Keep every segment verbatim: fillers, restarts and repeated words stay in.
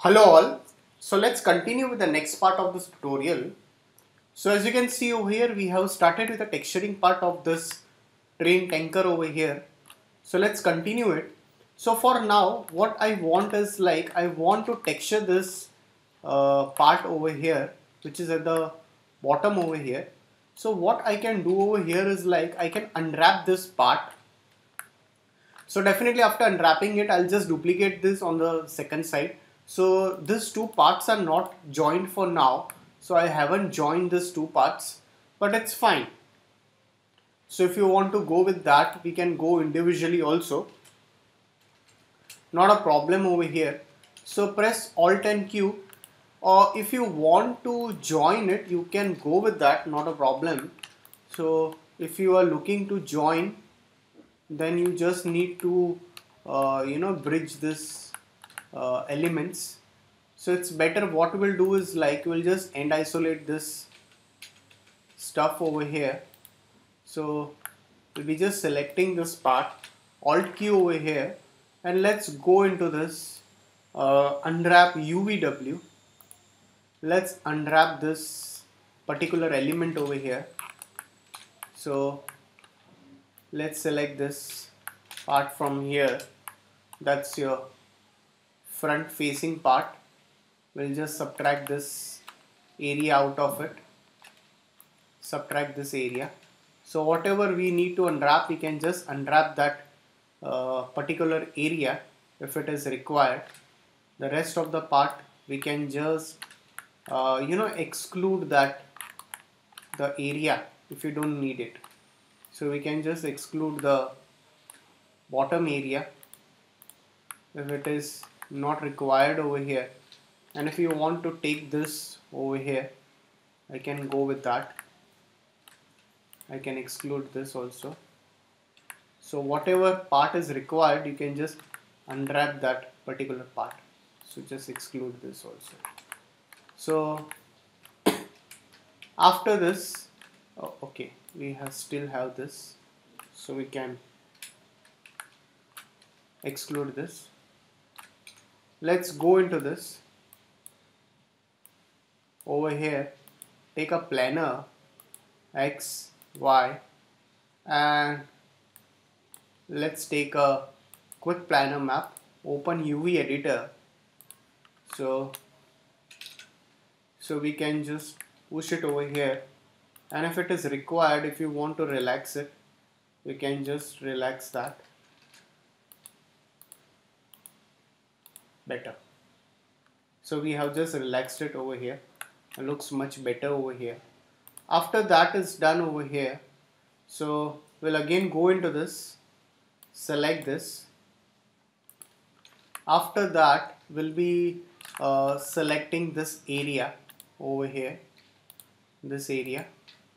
Hello all. So let's continue with the next part of this tutorial. So as you can see over here, we have started with the texturing part of this train tanker over here. So let's continue it. So for now, what I want is like, I want to texture this uh, part over here, which is at the bottom over here. So what I can do over here is like, I can unwrap this part. So definitely after unwrapping it, I'll just duplicate this on the second side. So these two parts are not joined for now. So I haven't joined these two parts, but it's fine. So if you want to go with that, we can go individually also. Not a problem over here. So press Alt and Q. Or if you want to join it, you can go with that, not a problem. So if you are looking to join, then you just need to uh, you know bridge this uh, elements. So it's better, what we'll do is like we'll just end isolate this stuff over here. So we'll be just selecting this part, Alt Q over here, and let's go into this uh, unwrap U V W. Let's unwrap this particular element over here. So let's select this part from here. That's your front facing part. We'll just subtract this area out of it. Subtract this area. So whatever we need to unwrap, we can just unwrap that uh, particular area if it is required. The rest of the part we can just uh, you know exclude that the area if you don't need it. So we can just exclude the bottom area if it is not required over here. And if you want to take this over here, I can go with that. I can exclude this also. So whatever part is required, you can just unwrap that particular part. So just exclude this also. So after this, oh, okay, we have still have this. So we can exclude this. Let's go into this. Over here, take a planar X, Y, and let's take a quick planar map. Open U V editor. So, so we can just push it over here, and if it is required, if you want to relax it, we can just relax that better. So we have just relaxed it over here. It looks much better over here. After that is done over here, so we'll again go into this, select this. After that, we'll be uh, selecting this area over here, this area.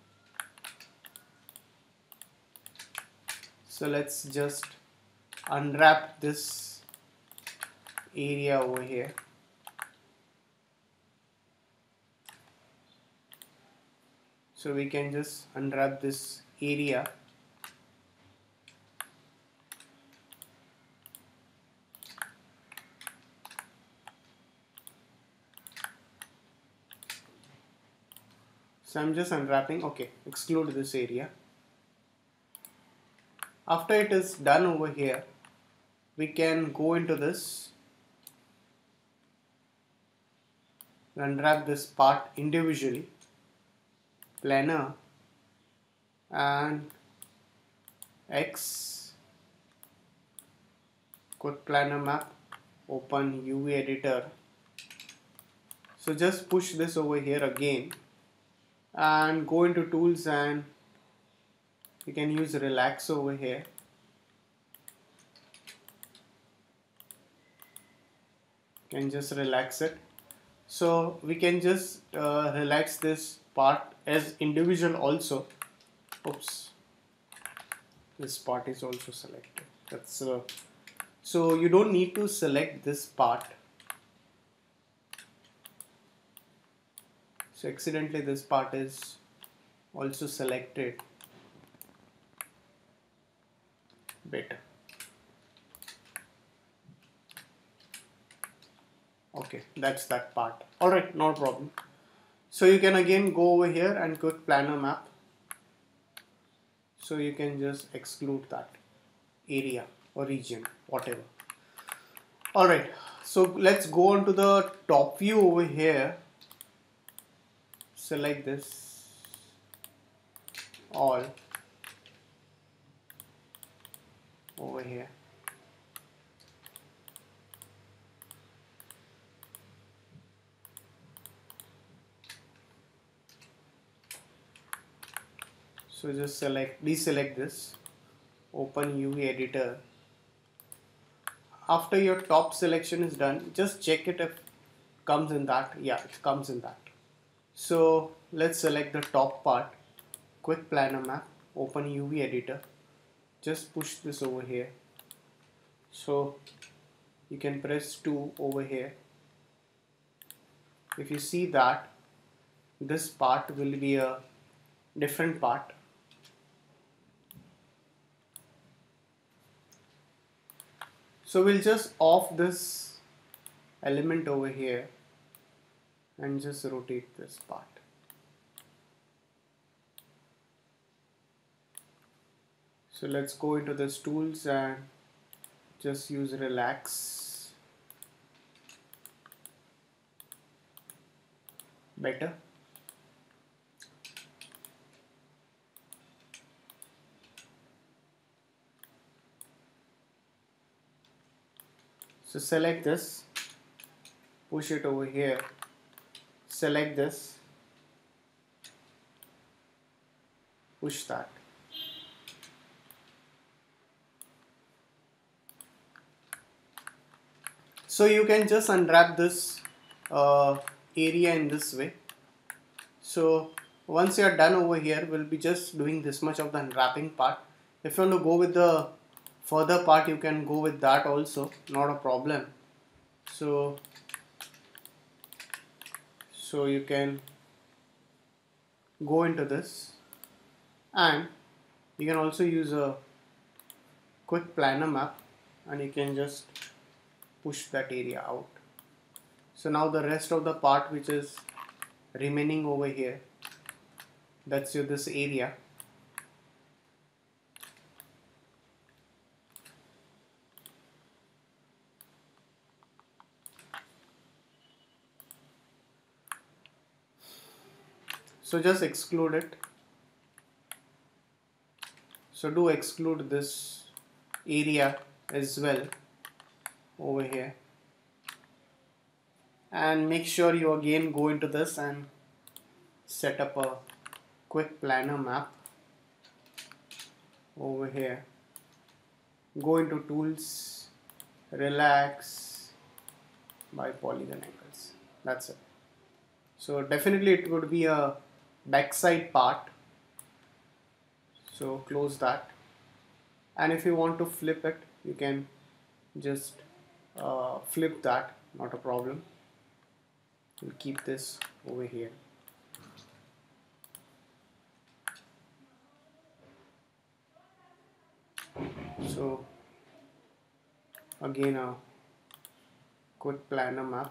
So let's just unwrap this area over here. So we can just unwrap this area. So I'm just unwrapping, okay, exclude this area. After it is done over here, we can go into this, unwrap this part individually, planar and X, quick planar map, open U V editor. So just push this over here again and go into tools, and you can use relax over here. You can just relax it. So we can just uh, relax this part as individual also. Oops, this part is also selected. That's uh, so you don't need to select this part. So accidentally this part is also selected. Better. Okay, that's that part. Alright, no problem. So you can again go over here and click planar map. So you can just exclude that area or region, whatever. Alright, so let's go on to the top view over here. Select this, all over here. So just select, deselect this, open U V editor. After your top selection is done, just check it if comes in that. Yeah, it comes in that. So let's select the top part, quick planar map, open U V editor. Just push this over here. So you can press two over here. If you see that, this part will be a different part. So we'll just off this element over here and just rotate this part. So let's go into this tools and just use relax. Better. So select this, push it over here, select this, push that. So you can just unwrap this uh, area in this way. So once you are done over here, we'll be just doing this much of the unwrapping part. If you want to go with the further part, you can go with that also, not a problem. So, so you can go into this and you can also use a quick planar map and you can just push that area out. So now the rest of the part which is remaining over here, that's your this area. So just exclude it. So do exclude this area as well over here. And make sure you again go into this and set up a quick planar map over here. Go into tools, relax by polygon angles. That's it. So definitely it would be a backside part. So close that. And if you want to flip it, you can just uh, flip that, not a problem. We'll keep this over here. So again a quick planar map.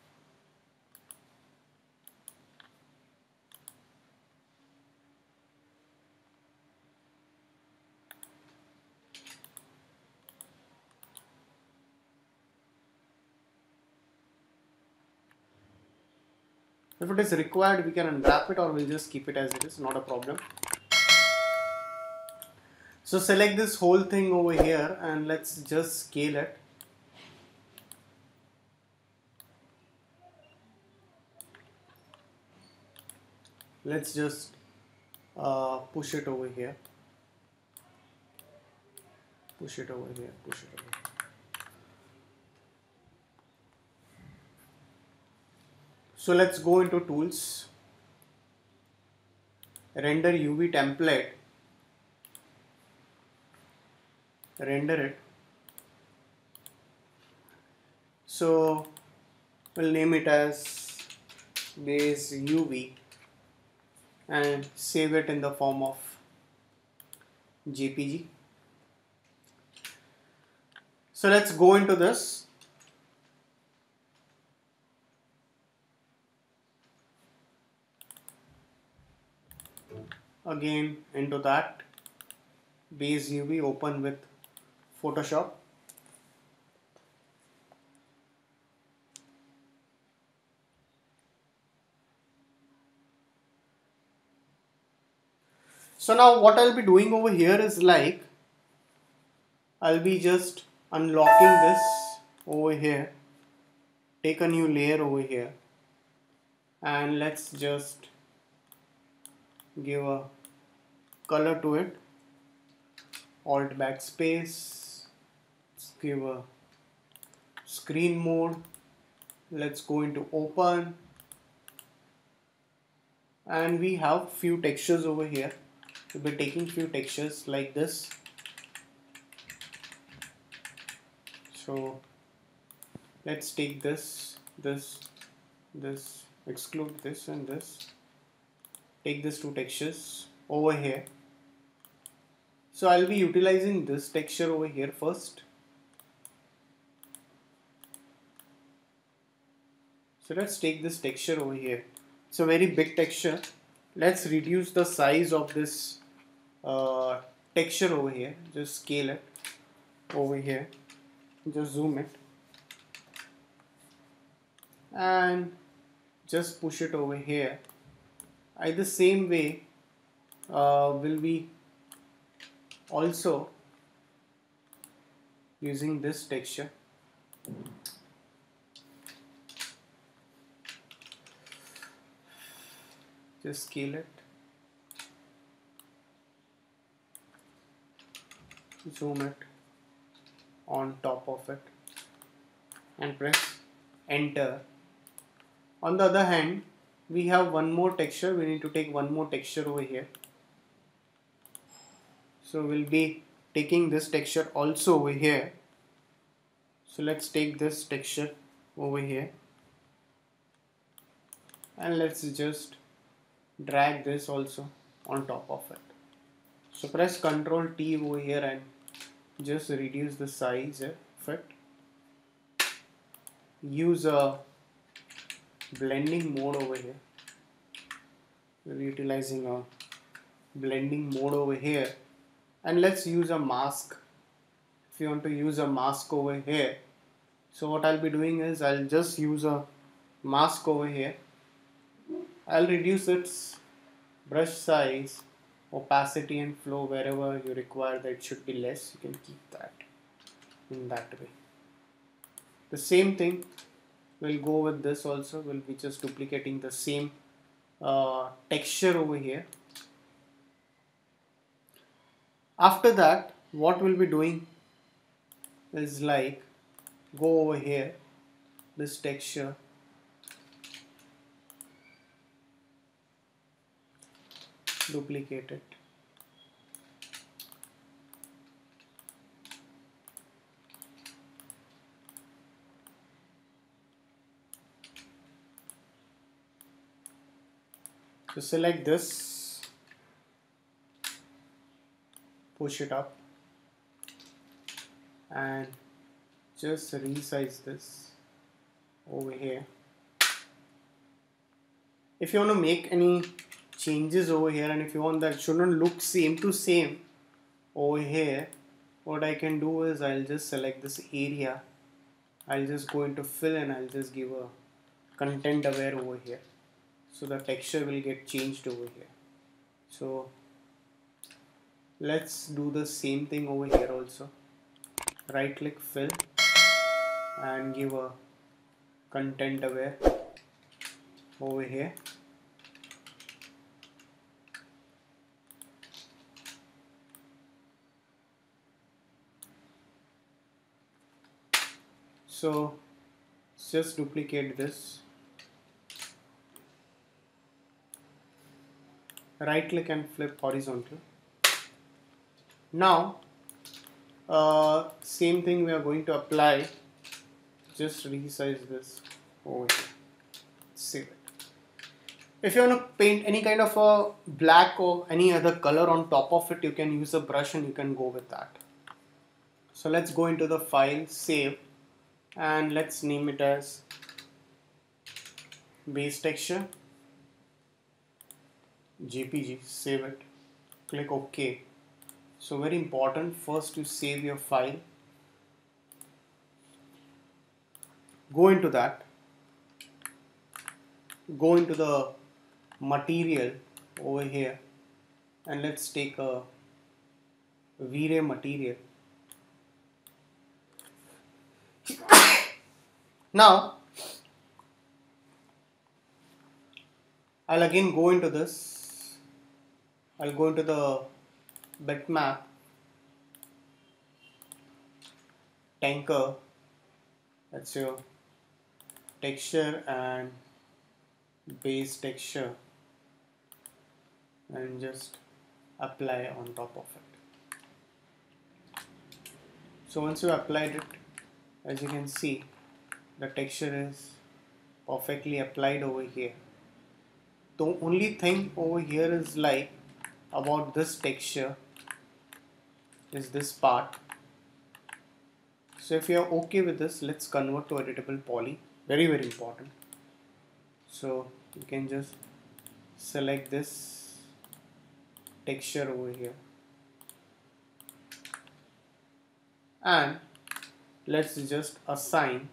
If it is required, we can unwrap it or we'll just keep it as it is, not a problem. So select this whole thing over here and let's just scale it. Let's just uh, push it over here. Push it over here, push it over here. So let's go into tools, render U V template, render it. So we'll name it as base U V and save it in the form of J P G. So let's go into this. again into that base U V, open with Photoshop. So now what I'll be doing over here is like I'll be just unlocking this over here, take a new layer over here, and let's just give a color to it. Alt backspace, let's give a screen mode, let's go into open, and we have few textures over here. We'll be taking few textures like this. So let's take this, this, this, exclude this and this. Take these two textures over here. So I'll be utilizing this texture over here first. So let's take this texture over here. It's a very big texture. Let's reduce the size of this uh, texture over here. Just scale it over here. Just zoom it. And just push it over here. I the same way uh, will be also using this texture. Just scale it, zoom it on top of it and press enter. On the other hand, we have one more texture. We need to take one more texture over here. So we'll be taking this texture also over here. So let's take this texture over here and let's just drag this also on top of it. So press Ctrl T over here and just reduce the size of it. Use a blending mode over here. We're utilizing a blending mode over here, and let's use a mask. If you want to use a mask over here, so what I'll be doing is I'll just use a mask over here. I'll reduce its brush size, opacity and flow wherever you require that it should be less. You can keep that in that way. The same thing will go with this also. We'll be just duplicating the same uh, texture over here. After that, what we'll be doing is like go over here, this texture, duplicate it, so select this, push it up and just resize this over here. If you want to make any changes over here and if you want that shouldn't look same to same over here, what I can do is I'll just select this area, I'll just go into fill and I'll just give a content aware over here, so the texture will get changed over here. So let's do the same thing over here also. Right click, fill and give a content aware over here. So just duplicate this, right click and flip horizontal. Now uh, same thing we are going to apply. Just resize this over here, save it. If you want to paint any kind of a black or any other color on top of it, you can use a brush and you can go with that. So let's go into the file, save, and let's name it as base texture J P G, save it. click OK. So very important, first you save your file, go into that, go into the material over here, and let's take a V-Ray material. Now I'll again go into this, I'll go into the bitmap, tanker, that's your texture and base texture, and just apply on top of it. So once you applied it, as you can see, the texture is perfectly applied over here. The only thing over here is like about this texture is this part. So if you are okay with this, let's convert to editable poly. Very very important. So you can just select this texture over here and let's just assign,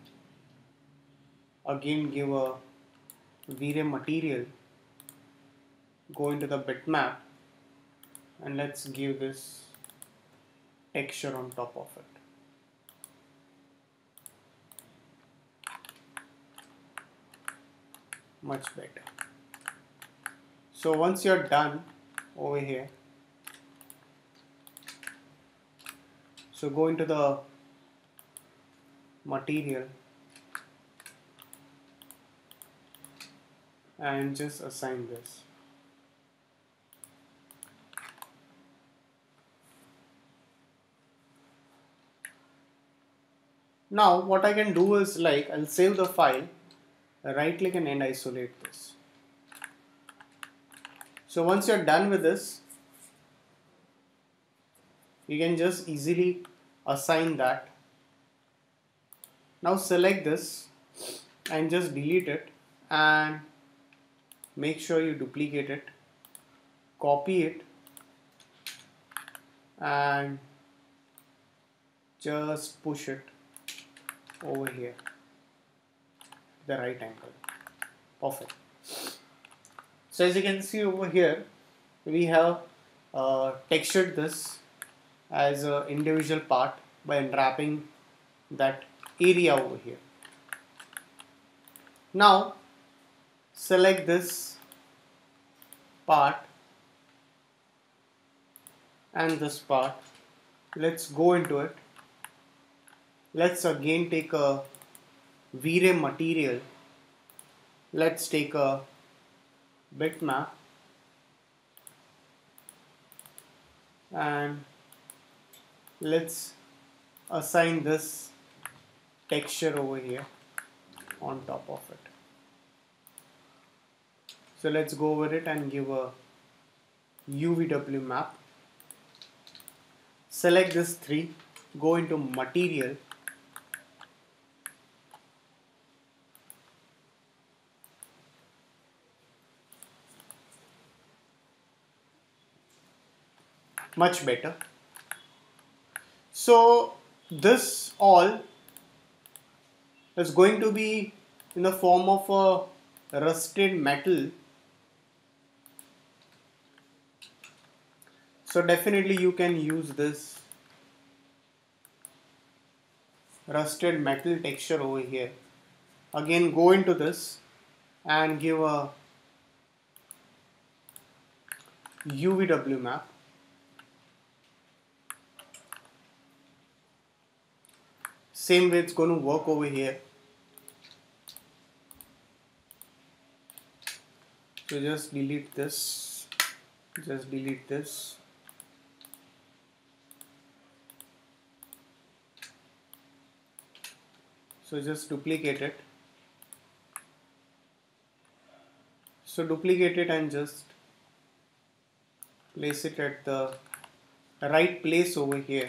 again give a V-Ray material, go into the bitmap, and let's give this texture on top of it. Much better. So once you're done over here, so go into the material and just assign this. Now what I can do is like I'll save the file, right click and end isolate this. So once you're done with this, you can just easily assign that. Now select this and just delete it and make sure you duplicate it, copy it and just push it over here, the right angle. Perfect. So as you can see over here, we have uh, textured this as an individual part by unwrapping that area over here. Now select this part and this part. Let's go into it. Let's again take a V-Ray material. Let's take a bitmap and let's assign this texture over here on top of it. So let's go over it and give a U V W map. Select this three, go into material, much better. So this all is going to be in the form of a rusted metal. So definitely you can use this rusted metal texture over here. Again go into this and give a U V W map. Same way it's going to work over here. So just delete this, just delete this. So just duplicate it. So duplicate it and just place it at the right place over here.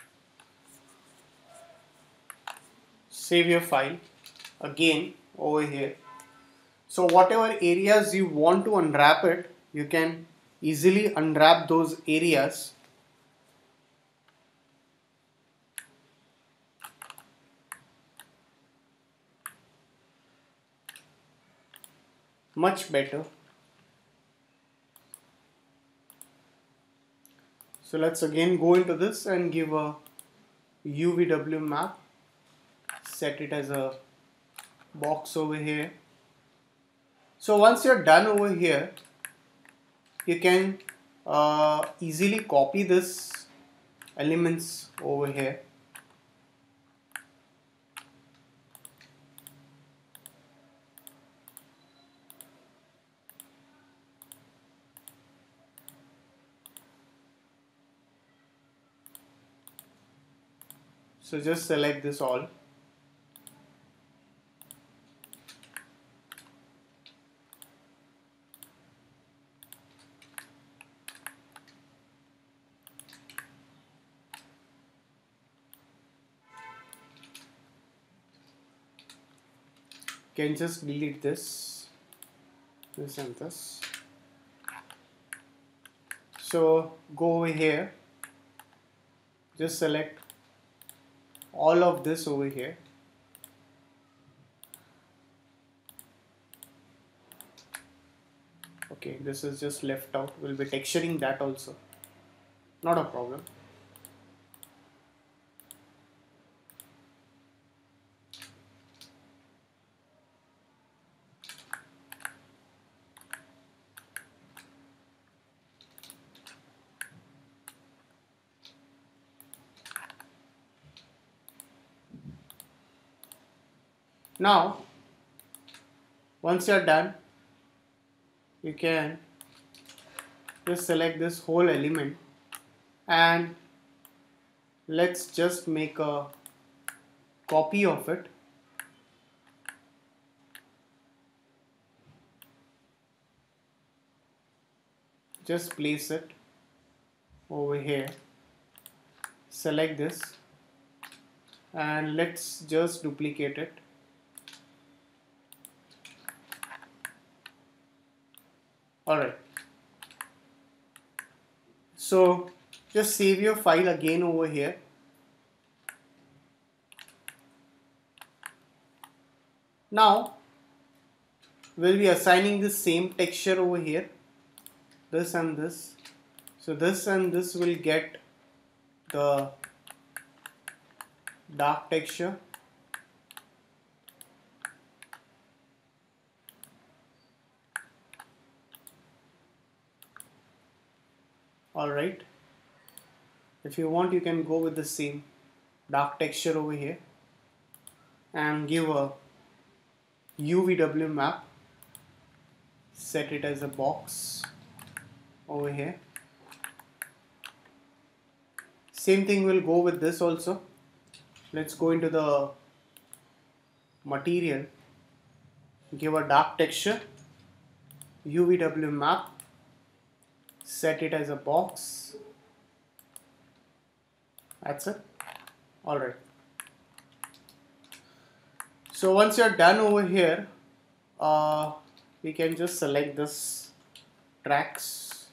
Save your file again over here. So whatever areas you want to unwrap it, you can easily unwrap those areas. Much better. So let's again go into this and give a U V W map, set it as a box over here. So once you're done over here, you can uh, easily copy this elements over here. So just select this all. Can just delete this, this and this. So go over here, just select all of this over here. Okay, this is just left out. We'll be texturing that also. Not a problem. Now, once you're done, you can just select this whole element and let's just make a copy of it. Just place it over here, select this and let's just duplicate it. Alright, so just save your file again over here. Now we'll be assigning the same texture over here, this and this. So this and this will get the dark texture. Alright, if you want you can go with the same dark texture over here and give a U V W map, set it as a box over here. Same thing will go with this also. Let's go into the material, give a dark texture, U V W map, set it as a box. That's it. Alright. So once you're done over here, uh, we can just select this tracks.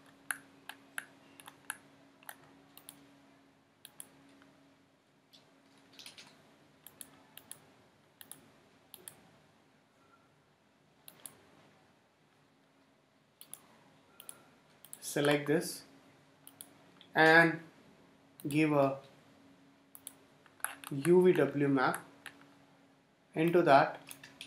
Select this and give a U V W map. Into that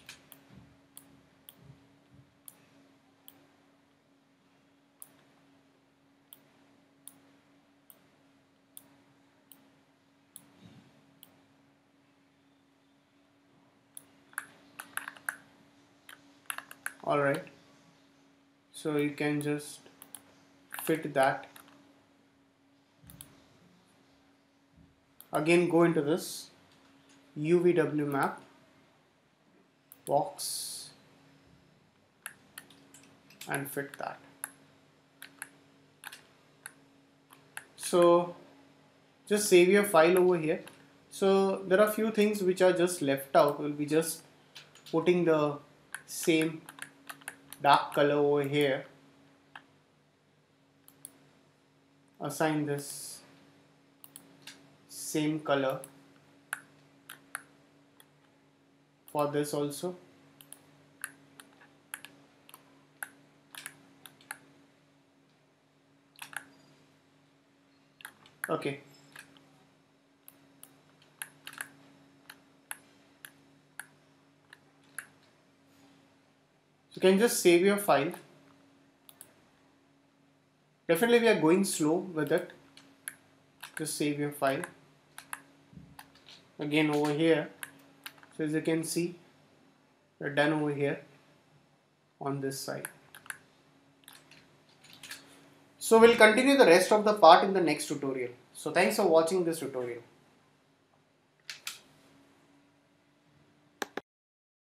alright, so you can just fit that. Again go into this U V W map, box and fit that. So just save your file over here. So there are few things which are just left out. We'll be just putting the same dark color over here. assign this same color for this also. Okay. You can just save your file. Definitely we are going slow with it. Just save your file. Again over here. So as you can see, we're done over here on this side. So we'll continue the rest of the part in the next tutorial. So thanks for watching this tutorial.